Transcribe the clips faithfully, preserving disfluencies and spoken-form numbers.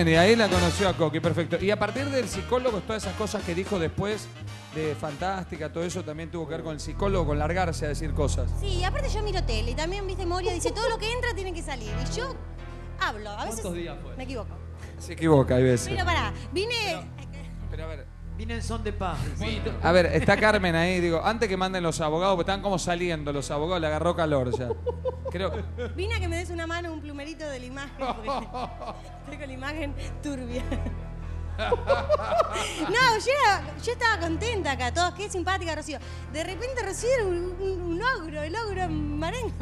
bien, y ahí la conoció a Coqui, perfecto. Y a partir del psicólogo, todas esas cosas que dijo después de Fantástica, todo eso también tuvo que ver con el psicólogo, con largarse a decir cosas. Sí, y aparte yo miro tele y también, viste, Moria dice, todo lo que entra tiene que salir. Y yo hablo, a veces ¿Cuántos días fue? me equivoco. Se equivoca, hay veces. Pero pará, vine... Pero, pero a ver... Vine en son de paz. A ver, está Carmen ahí, digo, antes que manden los abogados, porque están como saliendo los abogados, le agarró calor ya. Creo que... Vine a que me des una mano, un plumerito de la imagen, porque estoy con la imagen turbia. No, yo, era, yo estaba contenta acá, todos, qué simpática Rocío. De repente Rocío era un, un, un ogro, el ogro marengo.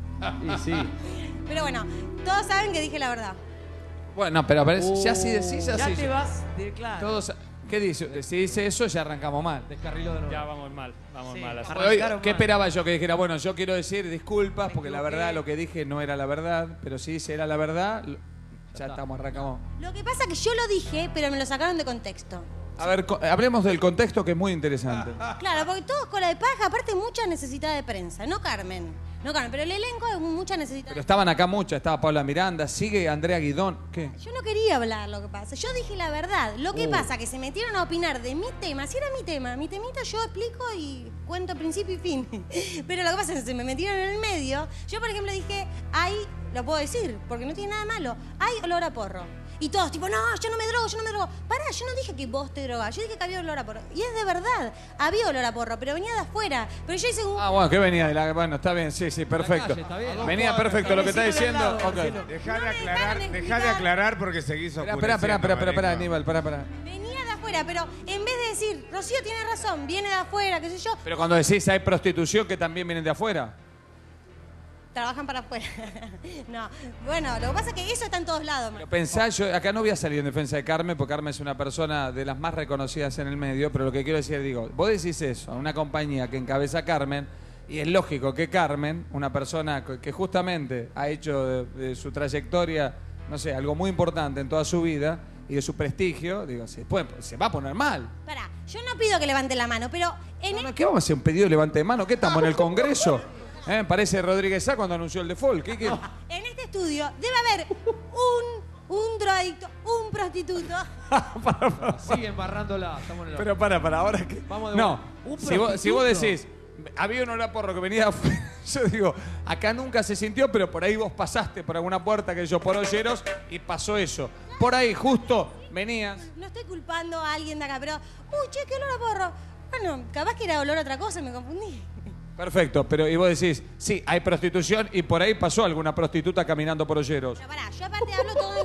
Y sí. Pero bueno, todos saben que dije la verdad. Bueno, pero aparece, ya si decís, ya, Ya sí. te vas de claro. Todos, ¿qué dice? Si dice eso, ya arrancamos mal. Descarriló de nuevo. Ya vamos mal, vamos Sí. mal. así. Arrancaron Hoy, mal. ¿qué esperaba yo? Que dijera, bueno, yo quiero decir disculpas Me porque la equivoqué. verdad, lo que dije no era la verdad, pero si dice era la verdad, lo- ya está. estamos, arrancamos. Lo que pasa es que yo lo dije, pero me lo sacaron de contexto. A ver, co- hablemos del contexto que es muy interesante. Claro, porque todos con la de paja, aparte mucha necesidad de prensa. No Carmen, no Carmen, pero el elenco es mucha necesidad. Pero estaban acá muchas, estaba Paula Miranda, sigue Andrea Guidón. ¿Qué? Yo no quería hablar lo que pasa. Yo dije la verdad. Lo que Uh. pasa que se metieron a opinar de mi tema. Si era mi tema, mi temita yo explico y cuento principio y fin. Pero lo que pasa es que se me metieron en el medio. Yo, por ejemplo, dije, hay, lo puedo decir, porque no tiene nada malo, hay olor a porro. Y todos tipo, no, yo no me drogo, yo no me drogo. Pará, yo no dije que vos te drogás, yo dije que había olor a porro. Y es de verdad, había olor a porro, pero venía de afuera. Pero yo hice un... Ah, bueno, que venía de la... Bueno, está bien, sí, sí, perfecto. calle, está bien. Venía perfecto lo que está diciendo. Ok. Dejá No de me aclarar, dejaron dejá de explicar. aclarar porque seguís Espera, oscureciendo. espera, espera, espera, espera, Marengo. Aníbal, espera, espera. Venía de afuera, pero en vez de decir, Rocío tiene razón, viene de afuera, qué sé yo, Pero cuando decís hay prostitución que también vienen de afuera. trabajan para afuera. No, bueno, lo que pasa es que eso está en todos lados. Pero pensá, yo acá no voy a salir en defensa de Carmen, porque Carmen es una persona de las más reconocidas en el medio, pero lo que quiero decir, digo, vos decís eso a una compañía que encabeza Carmen, y es lógico que Carmen, una persona que que justamente ha hecho de, de su trayectoria, no sé, algo muy importante en toda su vida, y de su prestigio, digo, se, puede- se va a poner mal. Pará, yo no pido que levante la mano, pero en No, el- no, ¿qué vamos a hacer? ¿Un pedido de levante de mano? ¿Qué estamos en el Congreso? ¿Eh? Parece Rodríguez Sá cuando anunció el default. ¿Qué, qué? en este estudio debe haber un, un drogadicto, un prostituto. Sigue embarrándola. Estamos en el... Pero para, para, ahora que... Vamos de No, vuelta. Un si vos, si vos prostituto. decís, había un olor a porro que venía de afuera, yo digo, acá nunca se sintió, pero por ahí vos pasaste por alguna puerta que yo por Olleros y pasó eso. Por ahí justo venías. No estoy culpando a alguien de acá, pero, uy, che, qué olor a porro. Bueno, capaz que era olor a otra cosa, me confundí. Perfecto, pero y vos decís, sí, hay prostitución y por ahí pasó alguna prostituta caminando por Olleros. Pero pará, yo aparte hablo todo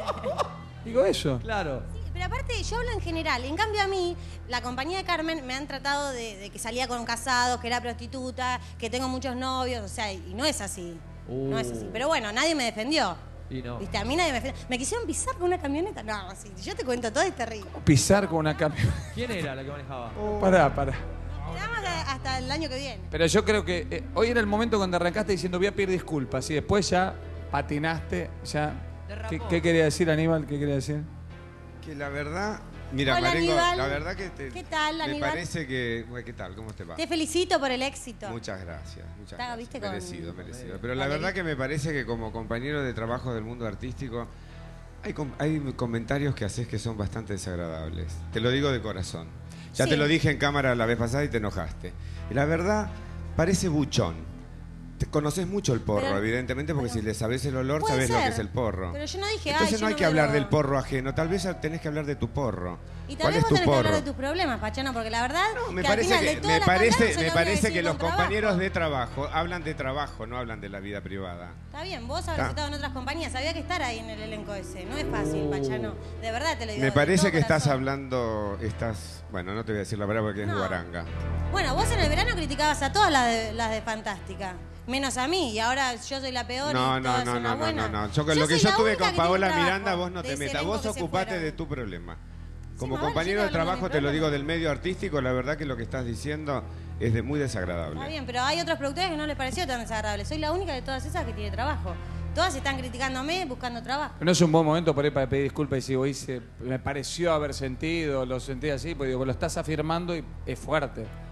en... Digo eso. Claro. Sí, pero aparte yo hablo en general. En cambio a mí, la compañía de Carmen me han tratado de, de que salía con casados, que era prostituta, que tengo muchos novios, o sea, y no es así. No es así. Uh. Pero bueno, nadie me defendió. Y no. ¿Viste? A mí nadie me defendió. Me quisieron pisar con una camioneta. No, sí, yo te cuento todo, es terrible. Pisar con una camioneta. ¿Quién era la que manejaba? Pará, pará. Quedamos hasta, hasta el año que viene. Pero yo creo que eh, hoy era el momento cuando arrancaste diciendo voy a pedir disculpas y después ya patinaste, ya... Derrapó. ¿Qué, qué quería decir, Aníbal? ¿Qué quería decir? Que la verdad... Mira, Hola, Marengo, Aníbal. la verdad que te... ¿Qué tal, Me Aníbal? parece que... bueno, ¿qué tal? ¿Cómo te va? Te felicito por el éxito. Muchas gracias, muchas Está, gracias. ¿viste? Con- Merecido, merecido. Eh, Pero la Vale. verdad que me parece que como compañero de trabajo del mundo artístico hay, com- hay comentarios que haces que son bastante desagradables. Te lo digo de corazón. Ya Sí. te lo dije en cámara la vez pasada y te enojaste. Y la verdad, parece buchón. Te conoces mucho el porro, Pero- evidentemente, porque pero- si le sabes el olor, Puede sabes lo ser. que es el porro. Pero yo no dije, ay, Entonces yo no hay no que me hablar drogo. del porro ajeno, tal vez tenés que hablar de tu porro. Y ¿Cuál tal vez es vos tu tenés que hablar porro? de tus problemas, Pachano, porque la verdad No, me que al parece final que, de todo me la parece, hablamos, yo me lo voy a parece decir que los con compañeros trabajo. de trabajo hablan de trabajo, no hablan de la vida privada. Está bien, vos habrás Está. estado en otras compañías, había que estar ahí en el elenco ese. No es fácil, Pachano. De verdad te lo digo. Me de parece todo que estás corazón. hablando, estás, bueno, no te voy a decir la palabra porque es No. guaranga. Bueno, vos en el verano criticabas a todas las de, las de Fantástica. Menos a mí, y ahora yo soy la peor No, y no, todas no, son no, las no, buenas. no, no. Yo con lo que soy yo la tuve única con que tiene Paola trabajo Miranda, vos no de te ese metas. elenco Vos que se ocupate fueron. de tu problema. Como bueno, compañero yo de no hablo de mi trabajo, te lo problema. digo del medio artístico, la verdad que lo que estás diciendo es de muy Está desagradable. bien, pero hay otros productores que no les pareció tan desagradable. Soy la única de todas esas que tiene trabajo. Todas están criticándome buscando trabajo. No es un buen momento por ahí para pedir disculpas y decir, hoy se, me pareció haber sentido, lo sentí así, porque digo, lo estás afirmando y es fuerte.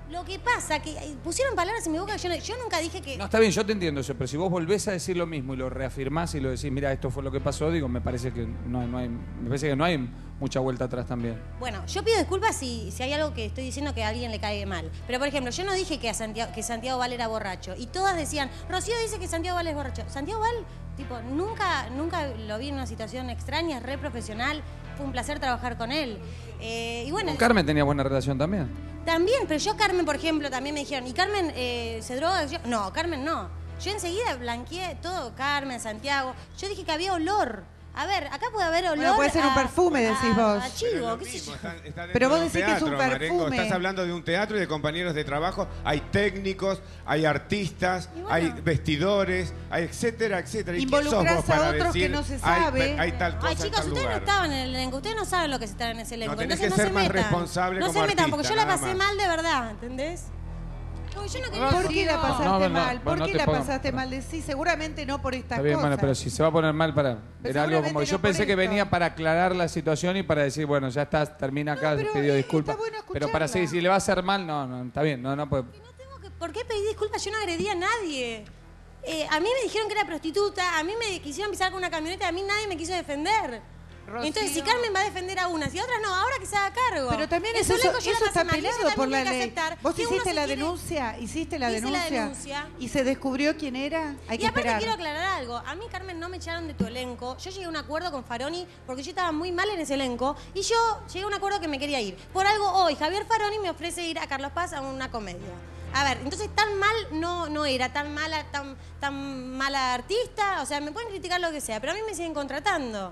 Lo que pasa que eh, pusieron palabras en mi boca que yo, no- yo nunca dije que... No, está bien, yo te entiendo eso, pero si vos volvés a decir lo mismo y lo reafirmás y lo decís, mira, esto fue lo que pasó, digo, me parece que no, no hay, me parece que no hay mucha vuelta atrás también. Bueno, yo pido disculpas si, si hay algo que estoy diciendo que a alguien le cae mal. Pero, por ejemplo, yo no dije que, a Santiago, que Santiago Val era borracho. Y todas decían, Rocío dice que Santiago Val es borracho. Santiago Val, tipo, nunca, nunca lo vi en una situación extraña, es re profesional. Fue un placer trabajar con él. Eh, y bueno, Con Carmen tenía buena relación también. también, pero yo Carmen, por ejemplo, también me dijeron, ¿y Carmen eh, se droga? Yo, no, Carmen no. Yo enseguida blanqueé todo, Carmen, Santiago. Yo dije que había olor. A ver, acá puede haber olor. Bueno, puede ser un a- perfume, a- decís vos. A Pero chivo, lo qué sé mismo, yo. está- está dentro Pero vos de un decís que es un teatro, Marengo. perfume. Estás hablando de un teatro y de compañeros de trabajo. Hay técnicos, hay artistas, Y bueno. hay vestidores, hay etcétera, etcétera. ¿Y quién sos Involucrás vos a para otros que decir, no se hay- sabe? Hay, tal cosa Ay, en chicos, tal ustedes no lugar? estaban en el elenco, ustedes no saben lo que es estar en ese elenco. No, tenés entonces que no ser se más metan. responsable No como se metan, artista, porque yo la nada pasé más. mal de verdad, ¿entendés? Porque yo no quería... ¿Por qué la pasaste No, no, mal? no, ¿Por no qué te la pongas- pasaste mal? De sí, seguramente no por estas Está bien, cosas. bueno, pero si se va a poner mal para... Pero Era algo como... seguramente Yo no por pensé que esto. venía para aclarar la situación y para decir, bueno, ya está, termina acá, pero, pidió eh, disculpas. está bueno Pero para escucharla. si, si le va a hacer mal, no, no, está bien, no, no puede... No tengo que... ¿Por qué pedí disculpas? Yo no agredí a nadie. Eh, a mí me dijeron que era prostituta, a mí me quisieron pisar con una camioneta, a mí nadie me quiso defender. Rocío. Entonces, si Carmen va a defender a unas y a otras no, ahora que se haga cargo. Pero también En eso, su elenco yo eso la está pasé mal, y ella penado por también la tiene ley. que aceptar Vos que uno hiciste se la quiere- denuncia, hiciste la Hice la denuncia, denuncia. y se descubrió quién era. Hay Y que aparte esperar. quiero aclarar algo. A mí, Carmen, no me echaron de tu elenco. Yo llegué a un acuerdo con Faroni porque yo estaba muy mal en ese elenco y yo llegué a un acuerdo que me quería ir. Por algo hoy Javier Faroni me ofrece ir a Carlos Paz a una comedia. A ver, entonces tan mal no, no era, tan mala, tan, tan mala artista. O sea, me pueden criticar lo que sea, pero a mí me siguen contratando.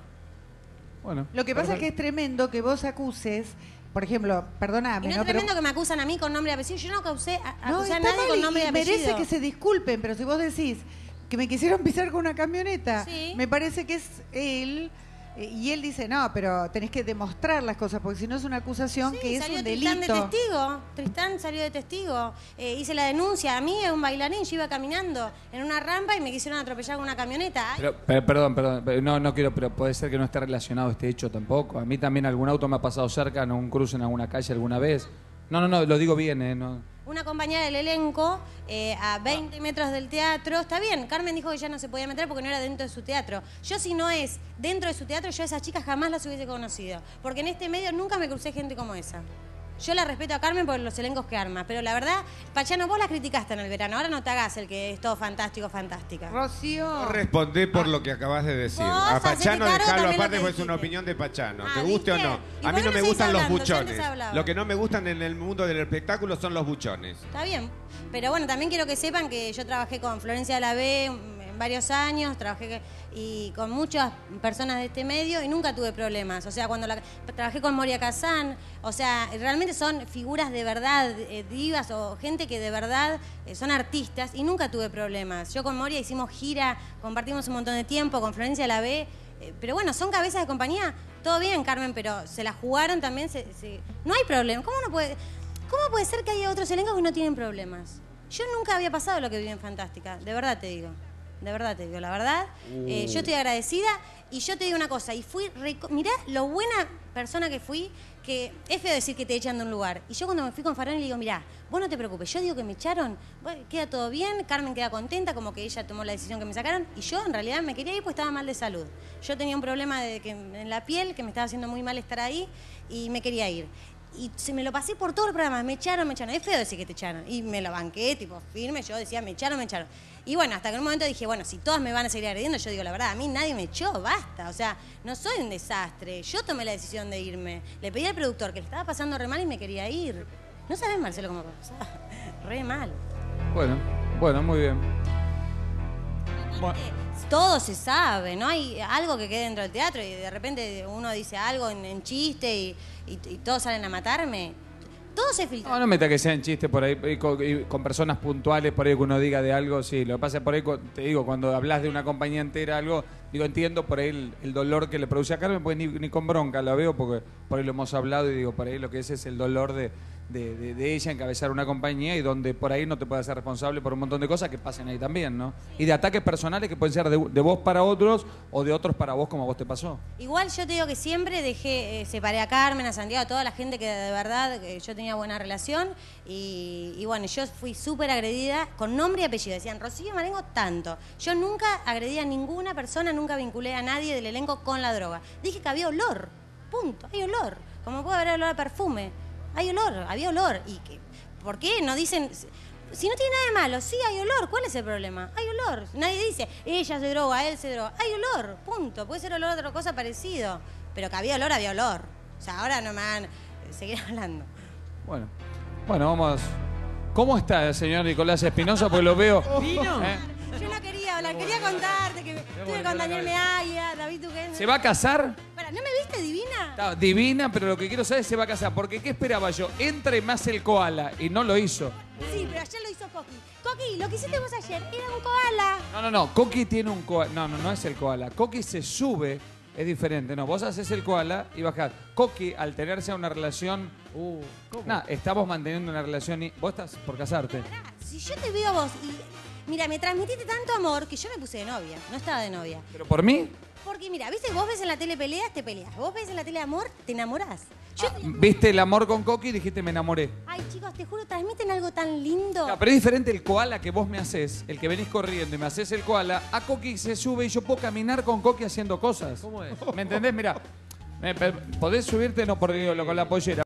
Bueno, Lo que pasa es que es tremendo que vos acuses, por ejemplo, perdóname, Y no es ¿no? Pero- tremendo que me acusan a mí con nombre y apellido. Yo no causé, a, no, acusé a está nadie mal con y- nombre y y apellido. merece que se disculpen, pero si vos decís que me quisieron pisar con una camioneta, Sí. me parece que es él, eh, y él dice, no, pero tenés que demostrar las cosas, porque si no es una acusación Sí, que es salió un Tristán de delito. testigo. Tristán salió de testigo. Eh, hice la denuncia. A mí es un bailarín. Yo iba caminando en una rampa y me quisieron atropellar con una camioneta. Ay, Pero, pero, perdón, perdón, pero no, no quiero, pero puede ser que no esté relacionado este hecho tampoco. A mí también algún auto me ha pasado cerca en un cruce en alguna calle alguna vez. No, no, no, lo digo bien, ¿eh? No. Una compañera del elenco eh, a veinte metros del teatro. Está bien, Carmen dijo que ya no se podía meter porque no era dentro de su teatro. Yo, si no es dentro de su teatro, yo a esas chicas jamás las hubiese conocido. Porque en este medio nunca me crucé gente como esa. Yo la respeto a Carmen por los elencos que arma, pero la verdad, Pachano, vos la criticaste en el verano. Ahora no te hagas el que es todo fantástico, fantástica. Rocío. Respondé por lo que acabas de decir. Vos A hacete Pachano cargo dejarlo también lo aparte que porque es una dijiste. opinión de Pachano. Ah, ¿Te guste o ¿viste? no? ¿Y A por mí qué no no me seguís gustan los hablando? Yo antes buchones. hablaba. Lo que no me gustan en el mundo del espectáculo son los buchones. Está bien. Pero bueno, también quiero que sepan que yo trabajé con Florencia de la B en varios años, trabajé que- y con muchas personas de este medio y nunca tuve problemas. O sea, cuando la- trabajé con Moria Kazán, o sea, realmente son figuras de verdad, eh, divas o gente que de verdad eh, son artistas y nunca tuve problemas. Yo con Moria hicimos gira, compartimos un montón de tiempo, con Florencia de la B, eh, pero bueno, son cabezas de compañía. Todo bien, Carmen, pero se la jugaron también. Se, se- No hay problema. ¿Cómo no puede...? ¿Cómo puede ser que haya otros elencos que no tienen problemas? Yo nunca había pasado lo que viví en Fantástica, de verdad te digo. De verdad te digo, la verdad. Eh, yo estoy agradecida y yo te digo una cosa, y fui, reco- mirá lo buena persona que fui, que es feo decir que te echan de un lugar. Y yo cuando me fui con Faroni le digo, mirá, vos no te preocupes, yo digo que me echaron, bueno, queda todo bien, Carmen queda contenta, como que ella tomó la decisión que me sacaron, y yo en realidad me quería ir porque estaba mal de salud. Yo tenía un problema de que, en la piel, que me estaba haciendo muy mal estar ahí, y me quería ir. Y se me lo pasé por todo el programa, me echaron, me echaron. Es feo decir que te echaron. Y me lo banqué, tipo, firme, yo decía, me echaron, me echaron. Y bueno, hasta que en un momento dije, bueno, si todas me van a seguir agrediendo, yo digo, la verdad, a mí nadie me echó, basta. O sea, no soy un desastre. Yo tomé la decisión de irme. Le pedí al productor que le estaba pasando re mal y me quería ir. No sabes, Marcelo, cómo pasaba. Re mal. Bueno, bueno, muy bien. Bueno, Todo se sabe, no hay algo que quede dentro del teatro y de repente uno dice algo en, en chiste y, y- y todos salen a matarme. Todo se filtra. no, no meta que sean chistes por ahí, y con, y con personas puntuales, por ahí que uno diga de algo, sí. Lo que pasa es por ahí, cu- te digo, cuando hablas de una compañía entera, algo, digo, entiendo por ahí el, el dolor que le produce a Carmen, porque ni, ni con bronca la veo, porque por ahí lo hemos hablado y digo, por ahí lo que es es el dolor de, de, de- de ella encabezar una compañía y donde por ahí no te puedes hacer responsable por un montón de cosas que pasen ahí también, ¿no? Y de ataques personales que pueden ser de, de vos para otros o de otros para vos como a vos te pasó. Igual yo te digo que siempre dejé, eh, separé a Carmen, a Santiago, a toda la gente que de verdad eh, yo tenía buena relación y, y bueno, yo fui súper agredida con nombre y apellido. Decían, Rocío Marengo, tanto. Yo nunca agredí a ninguna persona, nunca vinculé a nadie del elenco con la droga. Dije que había olor, punto, hay olor. Como puede haber olor a perfume, hay olor, había olor. ¿Y que, por qué no dicen...? Si no tiene nada de malo, sí hay olor, ¿cuál es el problema? Hay olor. Nadie dice, ella se droga, él se droga. Hay olor, punto. Puede ser olor a otra cosa parecido. Pero que había olor, había olor. O sea, ahora no me van a seguir hablando. Bueno, bueno, vamos. ¿Cómo está el señor Nicolás Espinosa? Pues lo veo. ¿Vino? ¿eh? Yo no quería hablar, quería contarte que estuve con Daniel Meaya, David Duquén. ¿Se va a casar? Para, ¿no me viste divina? Está divina, pero lo que quiero saber es si se va a casar. Porque ¿qué esperaba yo? Entre más el koala y no lo hizo. Sí, pero ayer lo hizo Coqui. Coqui, lo que hiciste vos ayer era un koala. No, no, no. Coqui tiene un koala. No, no, no es el koala. Coqui se sube, es diferente. No, vos haces el koala y bajás. Coqui, al tenerse una relación. Uh, ¿cómo? Nah, estamos manteniendo una relación y. Vos estás por casarte. Pará, si yo te veo a vos y... Mira, me transmitiste tanto amor que yo me puse de novia. No estaba de novia. ¿Pero por mí? Porque mira, viste, vos ves en la tele peleas, te peleas. Vos ves en la tele amor, te enamorás. Yo te- Viste el amor con Coqui y dijiste me enamoré. Ay, chicos, te juro, transmiten algo tan lindo. No, pero es diferente el koala que vos me haces, el que venís corriendo y me haces el koala, a Coqui se sube y yo puedo caminar con Coqui haciendo cosas. ¿Cómo es? ¿Me entendés? Mira, podés subirte, no porque digo, lo con la pollera.